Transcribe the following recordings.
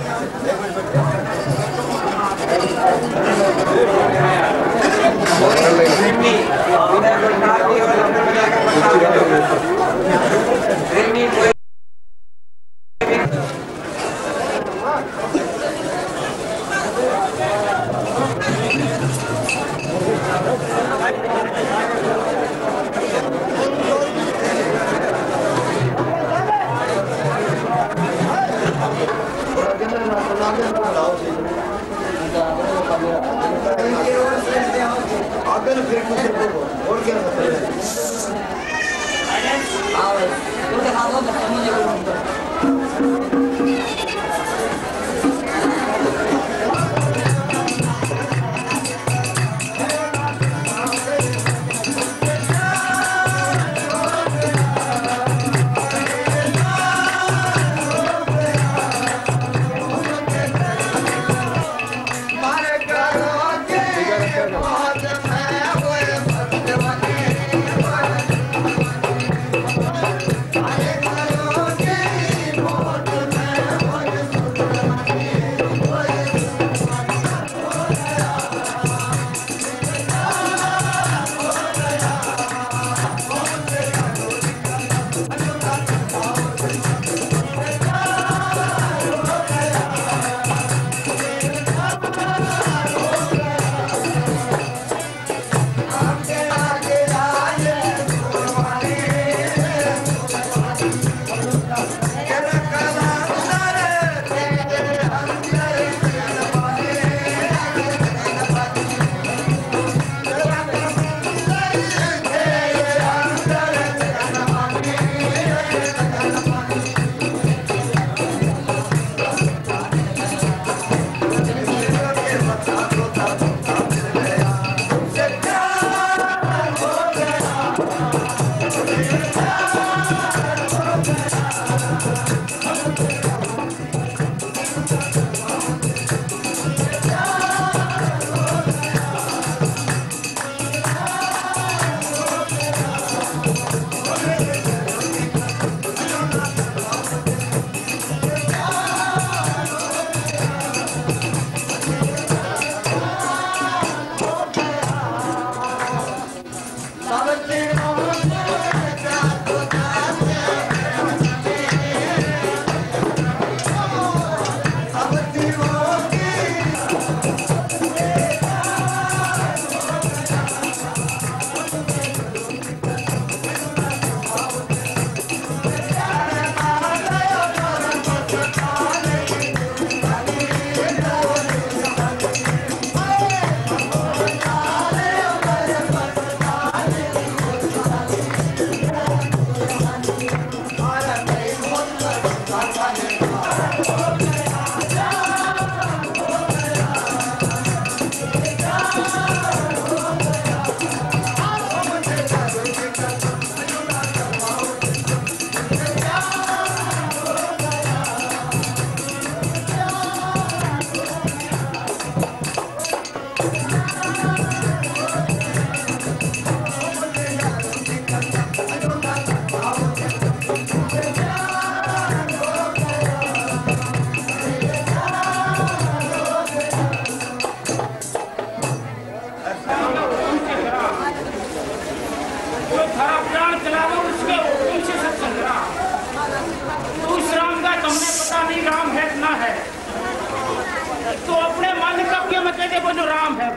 तो अपने मन का क्यों मैं कहते बोलो राम है।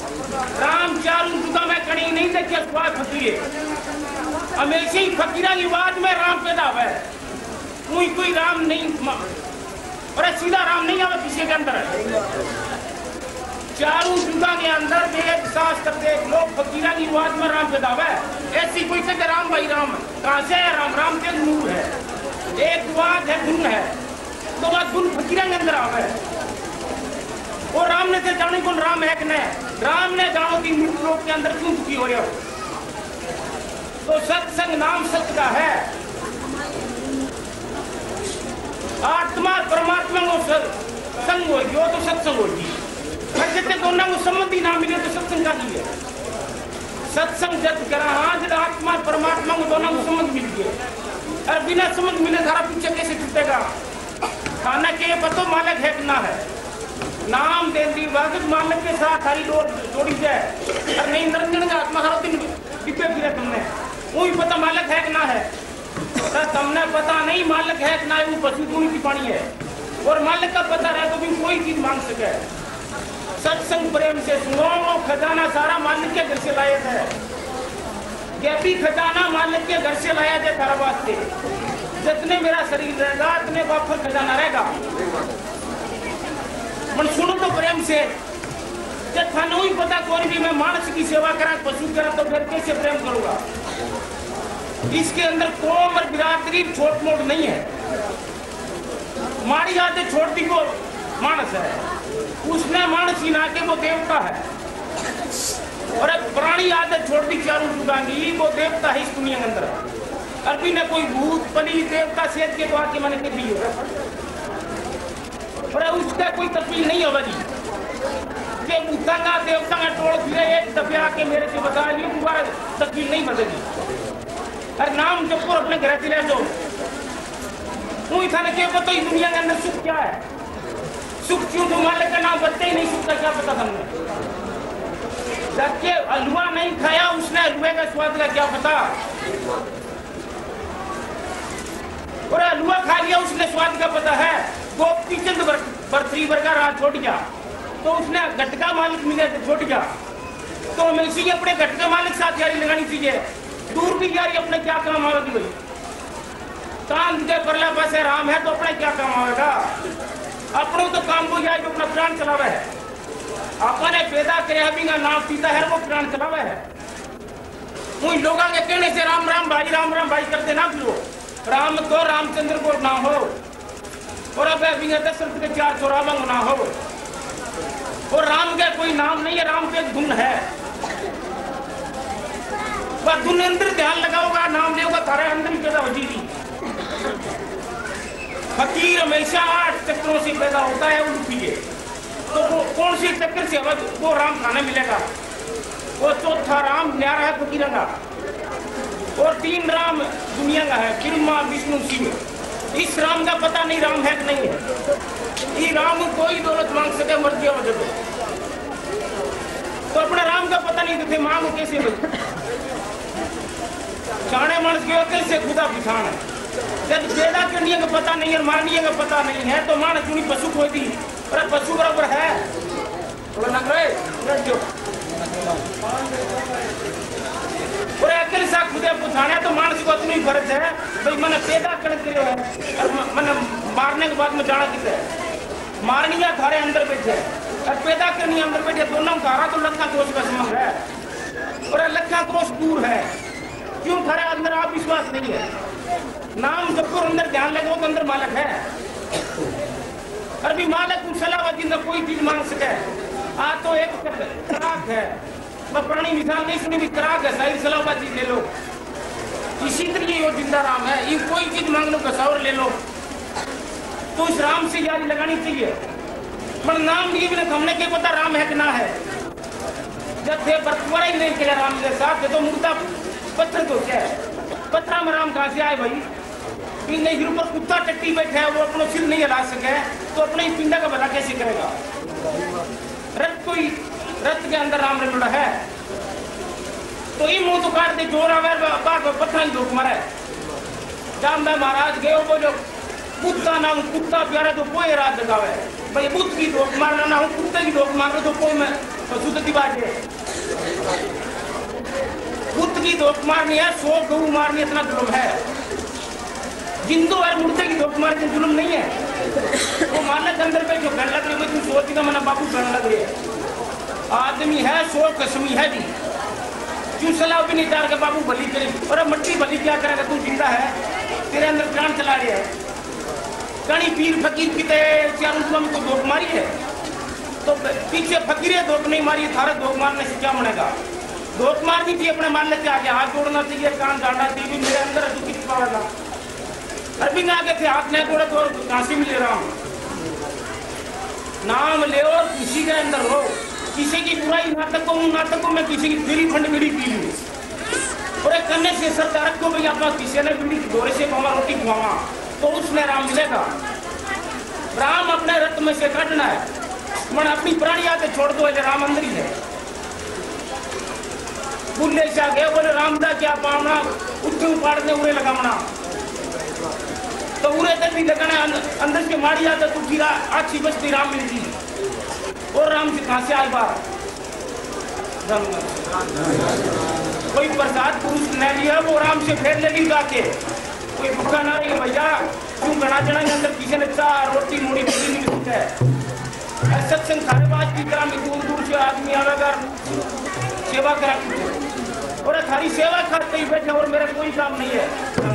राम चारू जुगा में कहीं नहीं देखिए स्वाद फकीर हमेशा ही फकीरा की आवाज में राम पैदा है। कोई राम नहीं और सीधा राम नहीं आवे किसी के अंदर। चारू जुगा के अंदर वेद शास्त्र देख लोग फकीरा की आवाज में राम पैदा है। ऐसी कोई से राम भाई राम कहाँ से है? राम राम के नूर है, एक बात है गुण है, तो बात गुण फकीरा के अंदर आवे। और राम ने तो जाने कौन राम है कि नहीं, राम ने जानो कि मृत्यु लोक के अंदर क्यों दुखी हो रहे हो। तो सत्संग नाम सत्य का है। आत्मा परमात्मा को संग होगी वो तो सत्संग होगी। जितने दोनों को संबंधी ना मिले तो सत्संग का नहीं है। सत्संग जब करा हाँ जब आत्मा परमात्मा को दोनों को संबंध मिल गए और बिना संबंध मिले सारा पीछे कैसे छूटेगा। खाना के पतो मालिक है कि ना है। नाम देती वक्त मालिक के साथ हरी जोड़ी जाए और नहीं निरंजन का आत्मा हर दिन डिब्बे फिरे तुमने वो ही पता मालिक है कि ना है। तो तुमने पता नहीं मालिक है कि ना वो पशु दूनी की पानी है और मालिक का पता रहे तो भी कोई चीज मांग सके। सत्संग प्रेम से सुनो खजाना सारा मालिक के घर से लाया है। ये भी खजाना मालिक के घर से लाया जाए तारा वास्ते। जितने मेरा शरीर रहेगा इतने वापस खजाना रहेगा। मन सुनो तो प्रेम से जब थानू ही पता कोई भी मैं मानस की सेवा करा पशु करा तो फिर कैसे प्रेम करूंगा। इसके अंदर कौम और बिरादरी छोट मोट नहीं है। मारी आदत छोड़ती को मानस है उसने मानस ही ना के वो देवता है और पुरानी आदत छोड़ दी चारों चुकांगी वो देवता है इस दुनिया के अंदर। अभी न कोई भूत पली देवता सेठ के द्वार के मन के भी होगा और उसका कोई तकलीफ नहीं होगा जी कि भूता का देवता का टोल फिरे एक दफे आके मेरे से बता ली दोबारा तकलीफ नहीं बदलेगी। अरे नाम जब को अपने घर से ले दो तू था ना क्या पता इस दुनिया के अंदर सुख क्या है। सुख क्यों तो मालिक का नाम बदते ही नहीं सुख का क्या पता हमने। जबकि हलवा नहीं खाया उसने हलवे का स्वाद का क्या पता और हलवा खा लिया उसने स्वाद का पता है। गोपी चंद बर्तरी वर्गा रात छोड़ गया तो उसने घटका मालिक मिले तो छोड़ गया। तो हमें इसी अपने घटका मालिक साथ यारी लगानी चाहिए। दूर की यारी अपने क्या काम आवेगी भाई। चांद के परला पास राम है तो अपने क्या काम आवेगा। अपनों तो काम को जाए जो अपना प्राण चलावे है। अपने पैदा करे अभी का नाम पीता है वो प्राण चलावे है। उन लोगों के कहने से राम राम भाई करते ना फिरो। राम तो रामचंद्र को ना हो और अब अभी दशरथ के 4 चौराहा ना हो और राम का कोई नाम नहीं है। राम के धुन है वह धुन अंदर ध्यान लगाओगा नाम लेगा तारे अंदर ही पैदा हो जाएगी। फकीर हमेशा 8 चक्रों से पैदा होता है उनकी तो वो कौन सी चक्कर से वो राम खाने मिलेगा। वो चौथा राम न्यारा है फकीर का और 3 राम दुनिया का है ब्रह्मा विष्णु शिव। इस राम का पता नहीं राम है कि नहीं है। ये राम कोई दौलत मांग सके मर्जी हो जब तो अपने राम का पता नहीं देते मांग कैसे चाणे मानस के कैसे खुदा पिछाण है। जब पैदा करने का पता नहीं है मारने का पता नहीं है तो मानस चुनी पशु कोई दी और पशु बराबर है थोड़ा लग रहे जो और अकेले सा खुदे पुछाने तो मानस को इतनी फर्ज है भाई मैंने पैदा कर दिया है और मैंने मारने के बाद में जाना किसे मारनी है थारे अंदर बैठे और पैदा करनी अंदर बैठे दोनों धारा तो लखा क्रोश का संबंध है और लखा क्रोश दूर है। क्यों थारे अंदर आप विश्वास नहीं है। नाम जब अंदर ध्यान लगे तो अंदर मालिक है और भी मालिक सलावती न कोई चीज मांग सके। आ तो एक कराक है मैं पुरानी मिसाल नहीं सुनी भी कराक है सारी सलावती ले लो। इसी तरह ये जिंदा राम है ये कोई चीज मांग लो कसौर ले लो तो इस राम से यारी लगानी चाहिए। पर नाम लिए बिना हमने क्या पता राम है कि ना है। जब थे बरतवारा ही नहीं किया राम के साथ तो मुर्दा पत्थर तो क्या है पत्थर में राम कहाँ से आए भाई। नहीं सिर ऊपर कुत्ता टट्टी बैठा है वो अपना सिर नहीं हिला सके तो अपने ही पिंडा का भला कैसे करेगा। रथ के अंदर राम रमड़ा है तो ये मुंह तो काट दे जोर आवे पत्थर ही धोख मारे। जब मैं महाराज गए बोलो कुत्ता ना हूँ कुत्ता प्यारा तो कोई रात जगावे भाई बुद्ध की धोख मारना ना हूँ कुत्ते की धोख मारना तो कोई मैं पशु की बात है। बुद्ध की धोख मारनी है 100 गऊ मारनी इतना जुल्म है। जिंदो और मुर्दे की धोख मारनी जुल्म नहीं है। वो मालिक अंदर पे जो घर लग रही तू सोचेगा मना बापू घर लग रही है आदमी है 100 कसमी है जी क्यों सलाह भी नहीं डाल के बाबू भली करी और मट्टी भली क्या करेगा तू जिंदा है तेरे अंदर प्राण चला रहा है। कहीं पीर फकीर पीते चारों को धोख मारी है तो पीछे फकीरे धोख नहीं मारी थारा धोख मारने से क्या बनेगा। धोख मारनी चाहिए अपने मालिक के आगे हाथ जोड़ना चाहिए कान डालना चाहिए मेरे अंदर है तू किस पाएगा। अरबी ना आगे थे हाथ नहीं जोड़ा तो काशी में ले रहा हूँ नाम ले और किसी के अंदर हो किसी की बुराई नाटकों में किसी की फ्री फंड बीड़ी पी ली और एक करने से सरकार को भी अपना किसी ने बीड़ी दौरे से पावा रोटी खुआवा तो उसमें राम मिलेगा। राम अपने रत में से काटना है, मन अपनी पुरानी आदत छोड़ दो, राम अंदर ही है। बुल्ले से गए बोले राम दा क्या पावना, उठे पाड़ने उड़े लगावना, तो उड़े तक भी लगाना अंदर के माड़ी आदत उठी अच्छी बचती राम मिलती, और राम से कहां से आई बात। कोई प्रसाद पुरुष न लिया वो राम से फेर ले जाके, कोई भूखा ना रही भैया क्यों गणा चढ़ा अंदर किसी ने चार रोटी मोड़ी पूरी नहीं मिलती है। सत्संग सारे बात की तरह दूर दूर से आदमी आवेगा सेवा करा, और थारी सेवा करते ही बैठे और मेरा कोई काम नहीं है।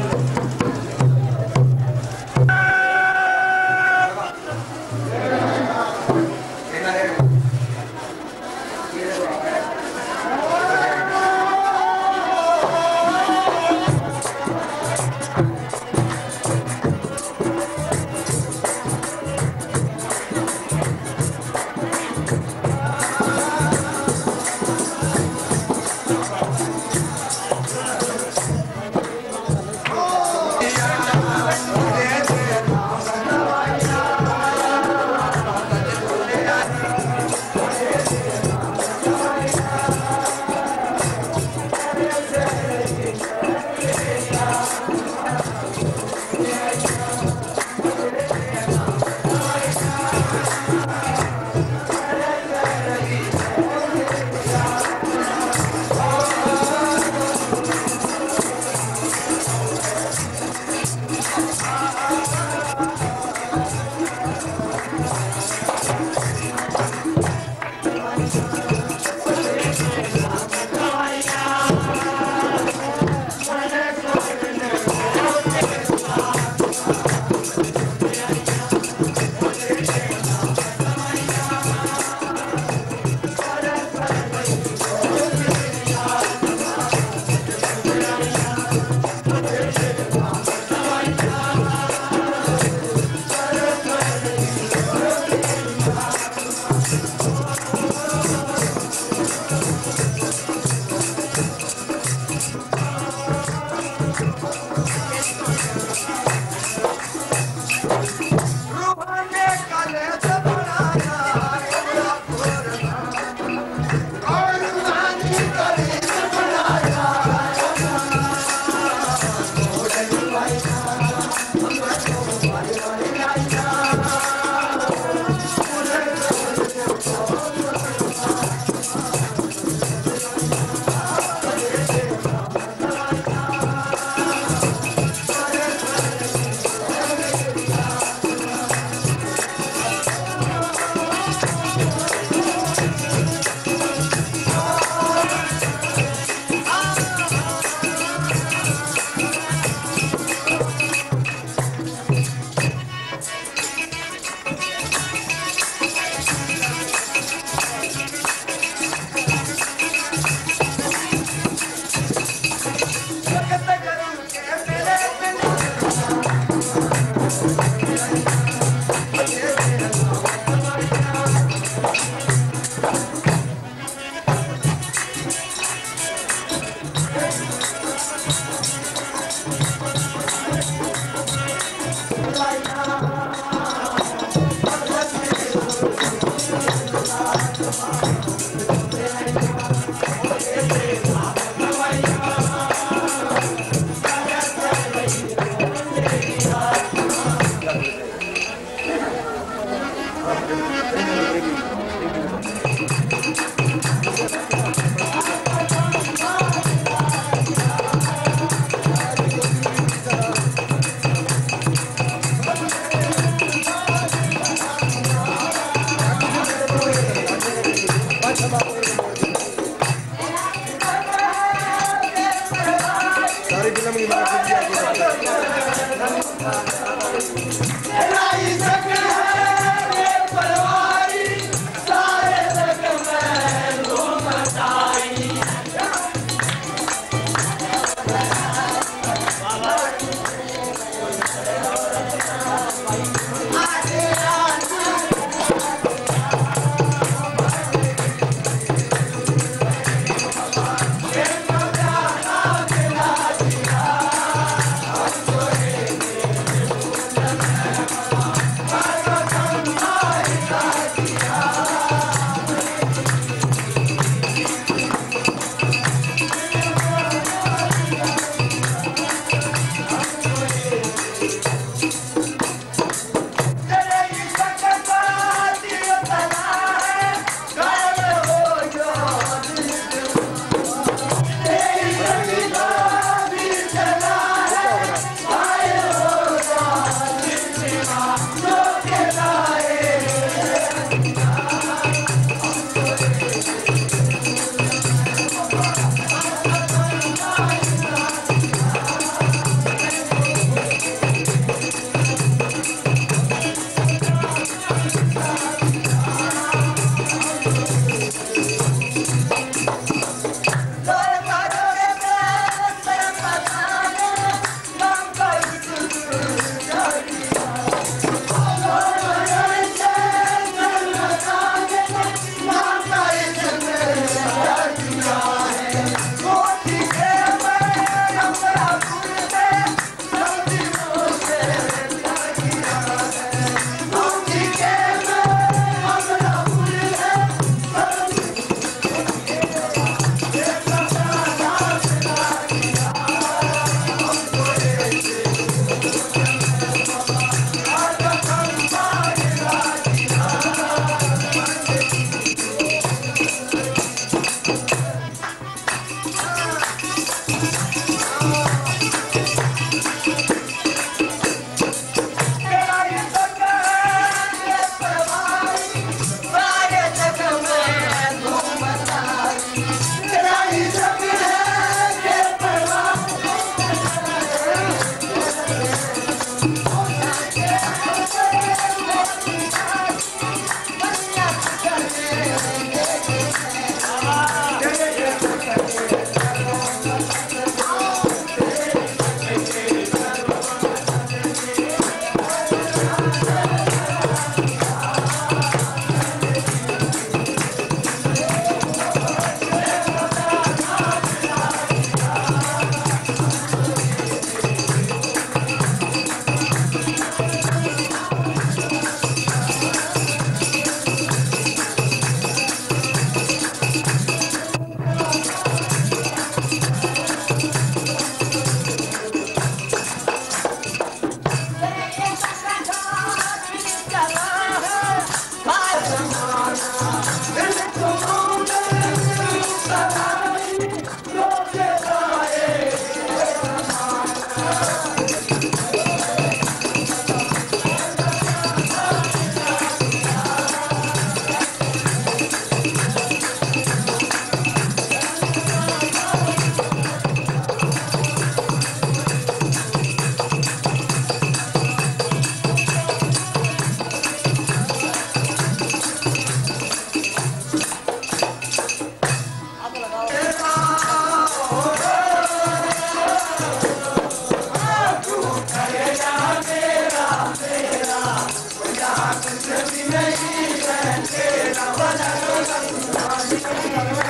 नहीं